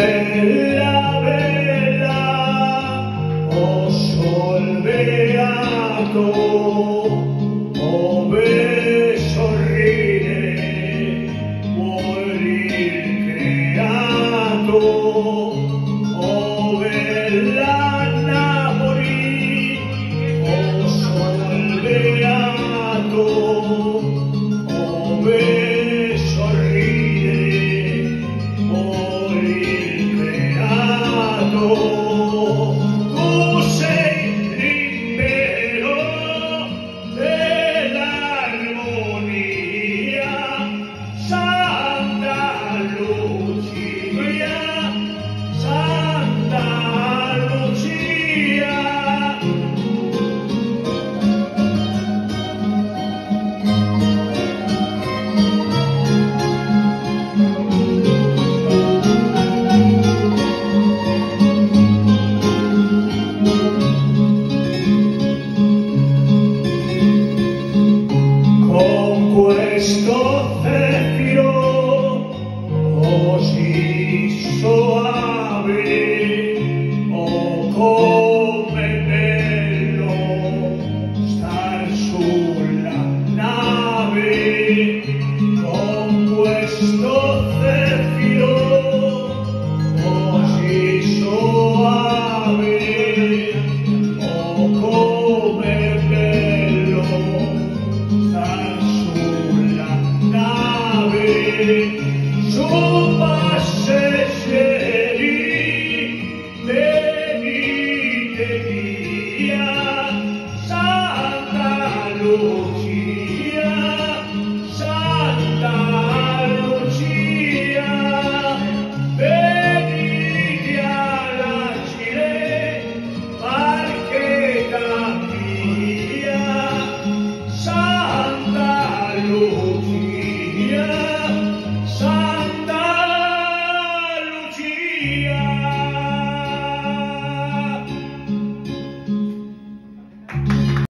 bella, bella, oh sol beato, ove sorride morir creato, oh bella Napoli, oh sol beato, ove sorride morir creato. Tu sei l'impero dell'armonia, Santa Lucia, Santa Lucia. Con questo zeffiro così soave, oh com'è bello star sulla nave. Con questo zeffiro così soave, oh com'è bello star sulla nave.